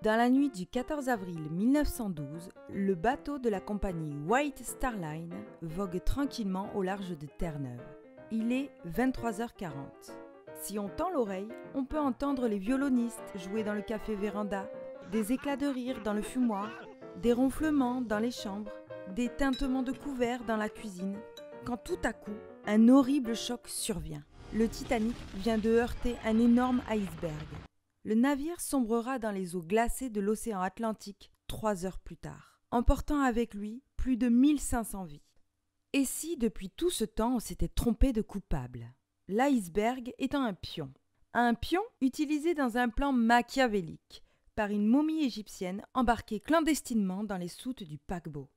Dans la nuit du 14 avril 1912, le bateau de la compagnie White Star Line vogue tranquillement au large de Terre-Neuve. Il est 23h40. Si on tend l'oreille, on peut entendre les violonistes jouer dans le café Véranda, des éclats de rire dans le fumoir, des ronflements dans les chambres, des tintements de couverts dans la cuisine, quand tout à coup, un horrible choc survient. Le Titanic vient de heurter un énorme iceberg. Le navire sombrera dans les eaux glacées de l'océan Atlantique 3 heures plus tard, emportant avec lui plus de 1500 vies. Et si, depuis tout ce temps, on s'était trompé de coupable? L'iceberg étant un pion utilisé dans un plan machiavélique par une momie égyptienne embarquée clandestinement dans les soutes du paquebot.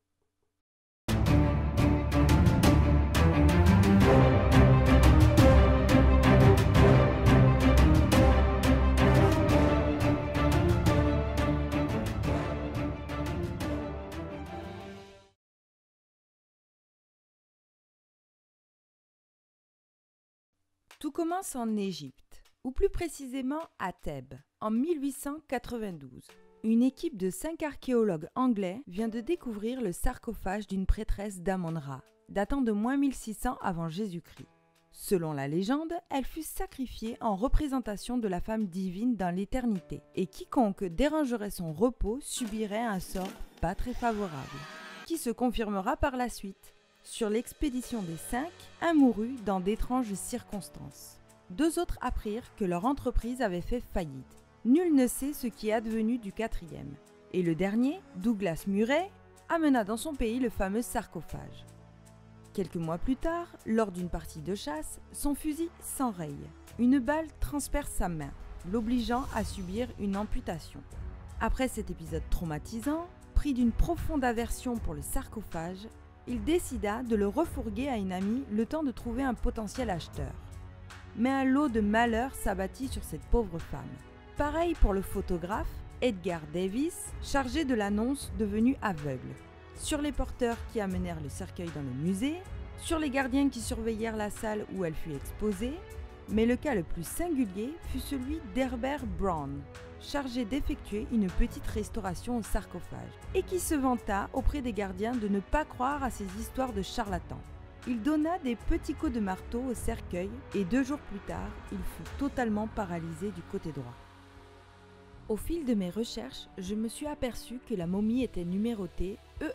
Tout commence en Égypte, ou plus précisément à Thèbes, en 1892. Une équipe de 5 archéologues anglais vient de découvrir le sarcophage d'une prêtresse d'Amon-Ra, datant de -1600 avant Jésus-Christ. Selon la légende, elle fut sacrifiée en représentation de la femme divine dans l'éternité, et quiconque dérangerait son repos subirait un sort pas très favorable, qui se confirmera par la suite. Sur l'expédition des 5, un mourut dans d'étranges circonstances. 2 autres apprirent que leur entreprise avait fait faillite. Nul ne sait ce qui est advenu du 4e. Et le dernier, Douglas Murray, amena dans son pays le fameux sarcophage. Quelques mois plus tard, lors d'une partie de chasse, son fusil s'enraye. Une balle transperce sa main, l'obligeant à subir une amputation. Après cet épisode traumatisant, pris d'une profonde aversion pour le sarcophage, il décida de le refourguer à une amie le temps de trouver un potentiel acheteur. Mais un lot de malheur s'abattit sur cette pauvre femme. Pareil pour le photographe Edgar Davis, chargé de l'annonce devenu aveugle. Sur les porteurs qui amenèrent le cercueil dans le musée, sur les gardiens qui surveillèrent la salle où elle fut exposée, mais le cas le plus singulier fut celui d'Herbert Brown, chargé d'effectuer une petite restauration au sarcophage, et qui se vanta auprès des gardiens de ne pas croire à ces histoires de charlatans. Il donna des petits coups de marteau au cercueil et 2 jours plus tard, il fut totalement paralysé du côté droit. Au fil de mes recherches, je me suis aperçu que la momie était numérotée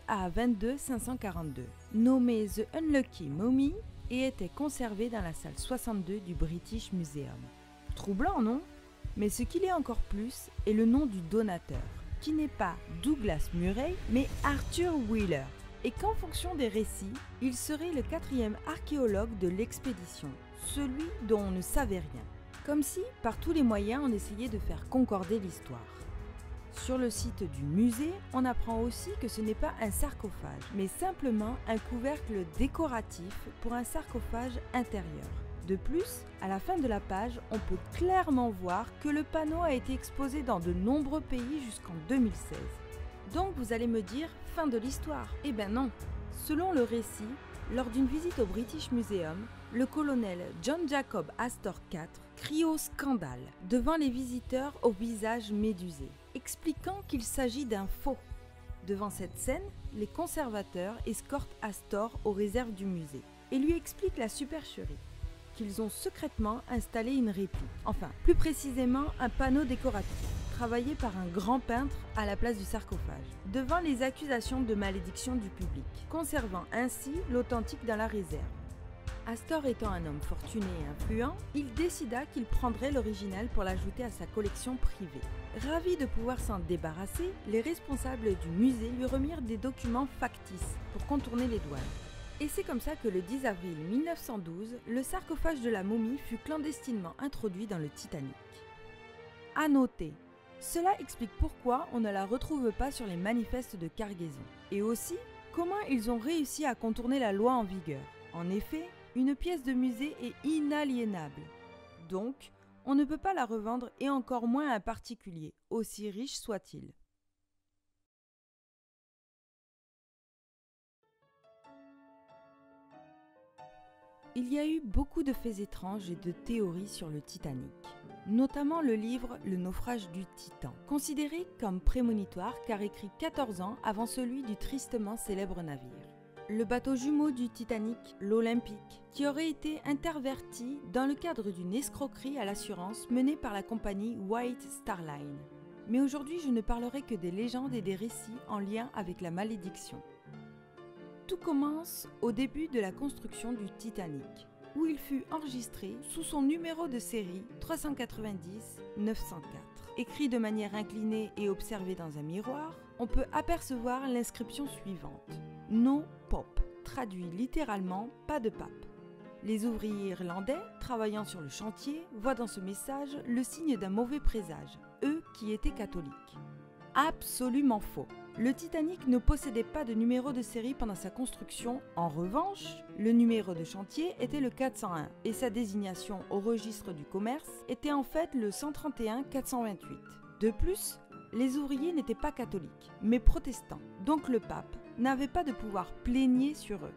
EA22542, nommée The Unlucky Mummy, et était conservée dans la salle 62 du British Museum. Troublant, non? Mais ce qu'il est encore plus est le nom du donateur, qui n'est pas Douglas Murray, mais Arthur Wheeler, et qu'en fonction des récits, il serait le 4e archéologue de l'expédition, celui dont on ne savait rien. Comme si, par tous les moyens, on essayait de faire concorder l'histoire. Sur le site du musée, on apprend aussi que ce n'est pas un sarcophage, mais simplement un couvercle décoratif pour un sarcophage intérieur. De plus, à la fin de la page, on peut clairement voir que le panneau a été exposé dans de nombreux pays jusqu'en 2016. Donc vous allez me dire, fin de l'histoire. Eh ben non. Selon le récit, lors d'une visite au British Museum, le colonel John Jacob Astor IV crie au scandale devant les visiteurs au visage médusé, expliquant qu'il s'agit d'un faux. Devant cette scène, les conservateurs escortent Astor aux réserves du musée et lui expliquent la supercherie, qu'ils ont secrètement installé une réplique, enfin plus précisément un panneau décoratif, travaillé par un grand peintre à la place du sarcophage, devant les accusations de malédiction du public, conservant ainsi l'authentique dans la réserve. Astor étant un homme fortuné et influent, il décida qu'il prendrait l'original pour l'ajouter à sa collection privée. Ravis de pouvoir s'en débarrasser, les responsables du musée lui remirent des documents factices pour contourner les douanes. Et c'est comme ça que le 10 avril 1912, le sarcophage de la momie fut clandestinement introduit dans le Titanic. À noter, cela explique pourquoi on ne la retrouve pas sur les manifestes de cargaison. Et aussi, comment ils ont réussi à contourner la loi en vigueur. En effet, une pièce de musée est inaliénable. Donc, on ne peut pas la revendre et encore moins à un particulier, aussi riche soit-il. Il y a eu beaucoup de faits étranges et de théories sur le Titanic. notamment le livre Le naufrage du Titan, considéré comme prémonitoire car écrit 14 ans avant celui du tristement célèbre navire. Le bateau jumeau du Titanic, l'Olympique, qui aurait été interverti dans le cadre d'une escroquerie à l'assurance menée par la compagnie White Star Line. Mais aujourd'hui, je ne parlerai que des légendes et des récits en lien avec la malédiction. Tout commence au début de la construction du Titanic, où il fut enregistré sous son numéro de série 390-904. Écrit de manière inclinée et observé dans un miroir, on peut apercevoir l'inscription suivante. No Pope, traduit littéralement pas de pape. Les ouvriers irlandais, travaillant sur le chantier, voient dans ce message le signe d'un mauvais présage, eux qui étaient catholiques. Absolument faux. Le Titanic ne possédait pas de numéro de série pendant sa construction. En revanche, le numéro de chantier était le 401 et sa désignation au registre du commerce était en fait le 131-428. De plus, les ouvriers n'étaient pas catholiques, mais protestants, donc le pape n'avait pas de pouvoir plénier sur eux.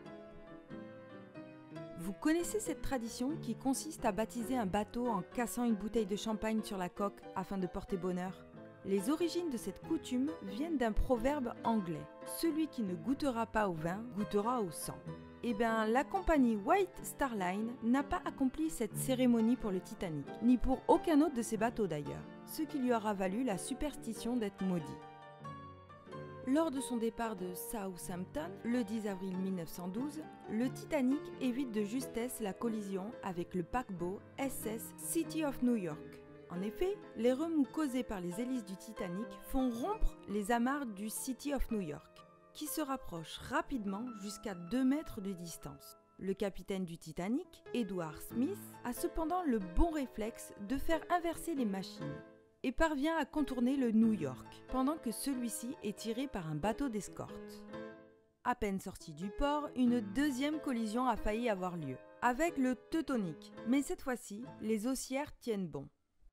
Vous connaissez cette tradition qui consiste à baptiser un bateau en cassant une bouteille de champagne sur la coque afin de porter bonheur? Les origines de cette coutume viennent d'un proverbe anglais. Celui qui ne goûtera pas au vin goûtera au sang. Eh bien, la compagnie White Star Line n'a pas accompli cette cérémonie pour le Titanic, ni pour aucun autre de ses bateaux d'ailleurs, ce qui lui aura valu la superstition d'être maudit. Lors de son départ de Southampton, le 10 avril 1912, le Titanic évite de justesse la collision avec le paquebot SS City of New York. En effet, les remous causés par les hélices du Titanic font rompre les amarres du City of New York, qui se rapproche rapidement jusqu'à 2 mètres de distance. Le capitaine du Titanic, Edward Smith, a cependant le bon réflexe de faire inverser les machines et parvient à contourner le New York, pendant que celui-ci est tiré par un bateau d'escorte. À peine sorti du port, une deuxième collision a failli avoir lieu, avec le Teutonic, mais cette fois-ci, les haussières tiennent bon.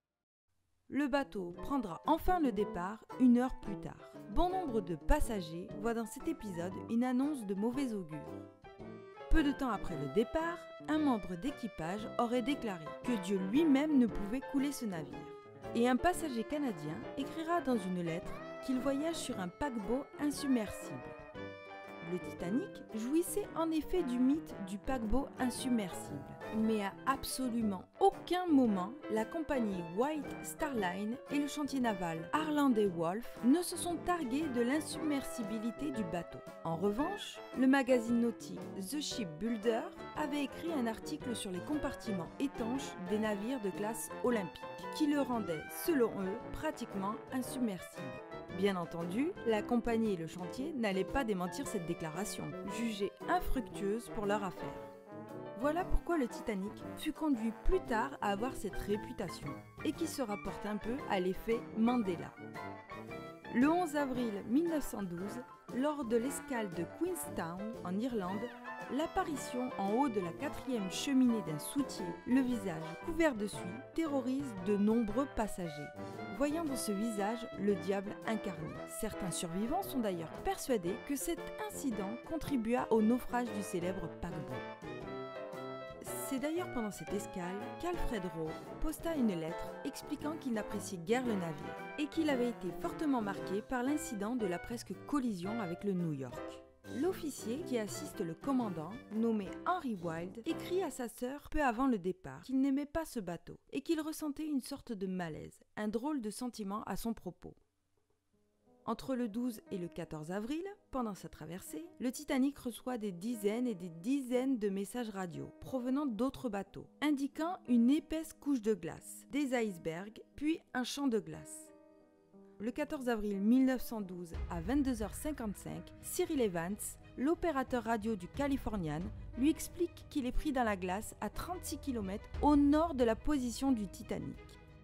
Le bateau prendra enfin le départ 1 heure plus tard. Bon nombre de passagers voient dans cet épisode une annonce de mauvais augure. Peu de temps après le départ, un membre d'équipage aurait déclaré que Dieu lui-même ne pouvait couler ce navire. Et un passager canadien écrira dans une lettre qu'il voyage sur un paquebot insubmersible. Le Titanic jouissait en effet du mythe du paquebot insubmersible, mais à absolument aucun moment, la compagnie White Star Line et le chantier naval Harland & Wolff ne se sont targués de l'insubmersibilité du bateau. En revanche, le magazine nautique The Shipbuilder avait écrit un article sur les compartiments étanches des navires de classe olympique, qui le rendaient, selon eux, pratiquement insubmersible. Bien entendu, la compagnie et le chantier n'allaient pas démentir cette déclaration, jugée infructueuse pour leur affaire. Voilà pourquoi le Titanic fut conduit plus tard à avoir cette réputation, et qui se rapporte un peu à l'effet Mandela. Le 11 avril 1912, lors de l'escale de Queenstown, en Irlande, l'apparition en haut de la 4e cheminée d'un soutier, le visage couvert de suie, terrorise de nombreux passagers, voyant dans ce visage le diable incarné. Certains survivants sont d'ailleurs persuadés que cet incident contribua au naufrage du célèbre paquebot. C'est d'ailleurs pendant cette escale qu'Alfred Roe posta une lettre expliquant qu'il n'appréciait guère le navire et qu'il avait été fortement marqué par l'incident de la presque collision avec le New York. L'officier qui assiste le commandant, nommé Henry Wilde, écrit à sa sœur peu avant le départ qu'il n'aimait pas ce bateau et qu'il ressentait une sorte de malaise, un drôle de sentiment à son propos. Entre le 12 et le 14 avril, pendant sa traversée, le Titanic reçoit des dizaines et des dizaines de messages radio provenant d'autres bateaux, indiquant une épaisse couche de glace, des icebergs, puis un champ de glace. Le 14 avril 1912 à 22h55, Cyril Evans, l'opérateur radio du Californian, lui explique qu'il est pris dans la glace à 36 km au nord de la position du Titanic.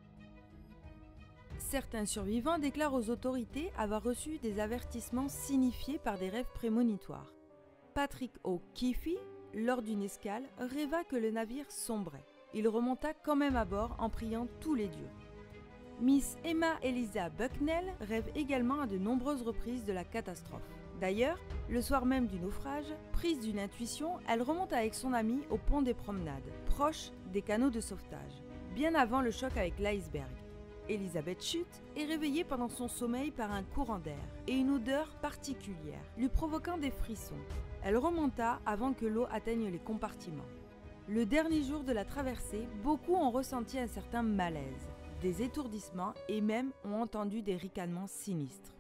Certains survivants déclarent aux autorités avoir reçu des avertissements signifiés par des rêves prémonitoires. Patrick O'Keefe, lors d'une escale, rêva que le navire sombrait. Il remonta quand même à bord en priant tous les dieux. Miss Emma Eliza Bucknell rêve également à de nombreuses reprises de la catastrophe. D'ailleurs, le soir même du naufrage, prise d'une intuition, elle remonte avec son amie au pont des Promenades, proche des canaux de sauvetage. bien avant le choc avec l'iceberg. Elisabeth chute et réveillée pendant son sommeil par un courant d'air et une odeur particulière, lui provoquant des frissons. Elle remonta avant que l'eau atteigne les compartiments. Le dernier jour de la traversée, beaucoup ont ressenti un certain malaise, des étourdissements et même ont entendu des ricanements sinistres.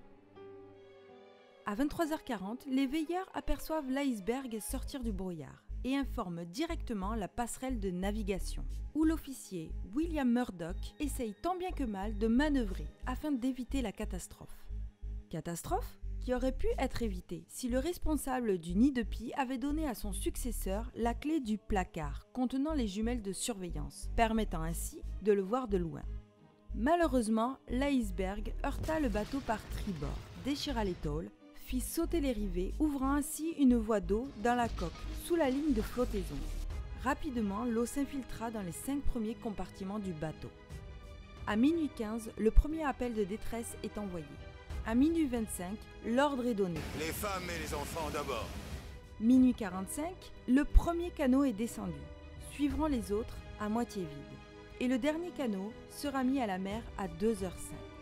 À 23h40, les veilleurs aperçoivent l'iceberg sortir du brouillard et informent directement la passerelle de navigation, où l'officier William Murdoch essaye tant bien que mal de manœuvrer afin d'éviter la catastrophe. Catastrophe qui aurait pu être évitée si le responsable du nid de pie avait donné à son successeur la clé du placard contenant les jumelles de surveillance, permettant ainsi de le voir de loin. Malheureusement, l'iceberg heurta le bateau par tribord, déchira les tôles, fit sauter les rivets, ouvrant ainsi une voie d'eau dans la coque, sous la ligne de flottaison. Rapidement, l'eau s'infiltra dans les 5 premiers compartiments du bateau. À minuit 15, le premier appel de détresse est envoyé. À minuit 25, l'ordre est donné. Les femmes et les enfants d'abord. Minuit 45, le premier canot est descendu. Suivront les autres à moitié vides. Et le dernier canot sera mis à la mer à 2h05.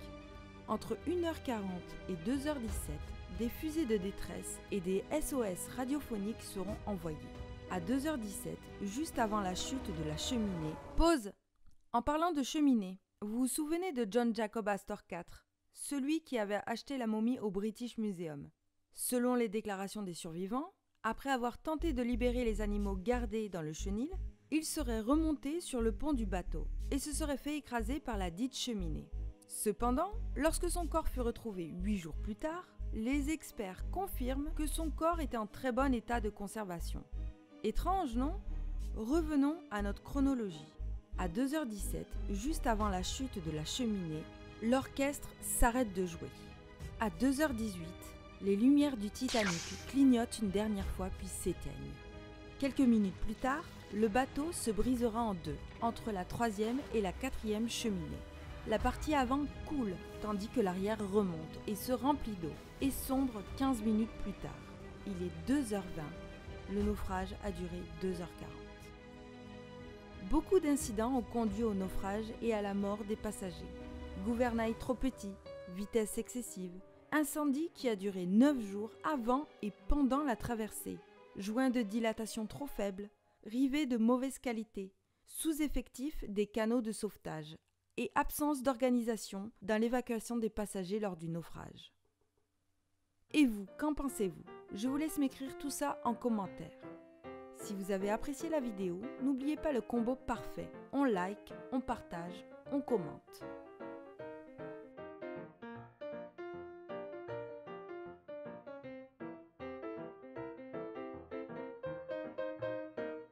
Entre 1h40 et 2h17, des fusées de détresse et des SOS radiophoniques seront envoyés. À 2h17, juste avant la chute de la cheminée, pause! En parlant de cheminée, vous vous souvenez de John Jacob Astor IV, celui qui avait acheté la momie au British Museum. Selon les déclarations des survivants, après avoir tenté de libérer les animaux gardés dans le chenil, il serait remonté sur le pont du bateau et se serait fait écraser par la dite cheminée. Cependant, lorsque son corps fut retrouvé 8 jours plus tard, les experts confirment que son corps était en très bon état de conservation. Étrange, non? Revenons à notre chronologie. À 2h17, juste avant la chute de la cheminée, l'orchestre s'arrête de jouer. À 2h18, les lumières du Titanic clignotent une dernière fois puis s'éteignent. Quelques minutes plus tard, le bateau se brisera en deux, entre la 3e et la 4e cheminée. La partie avant coule, tandis que l'arrière remonte et se remplit d'eau, et sombre 15 minutes plus tard. Il est 2h20. Le naufrage a duré 2h40. Beaucoup d'incidents ont conduit au naufrage et à la mort des passagers. Gouvernail trop petit, vitesse excessive, incendie qui a duré 9 jours avant et pendant la traversée, joint de dilatation trop faible, rivets de mauvaise qualité, sous-effectif des canaux de sauvetage et absence d'organisation dans l'évacuation des passagers lors du naufrage. Et vous, qu'en pensez-vous? Je vous laisse m'écrire tout ça en commentaire. Si vous avez apprécié la vidéo, n'oubliez pas le combo parfait. On like, on partage, on commente.